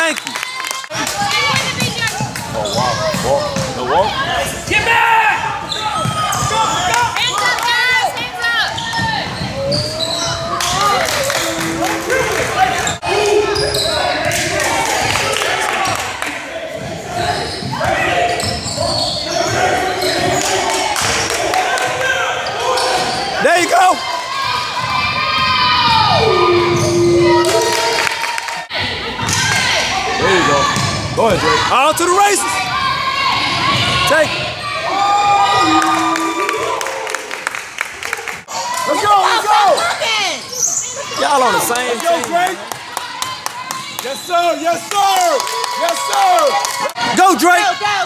Thank you. Oh, wow. Walk. The walk. Get back! Go! Hands up, guys! Hands up! There you go. There you go. Go ahead, Drake. On to the races. Take it. Let's go, let's go. Y'all on the same Let's go, team. Drake. Yes, sir. Yes, sir. Yes, sir. Go, Drake. Go!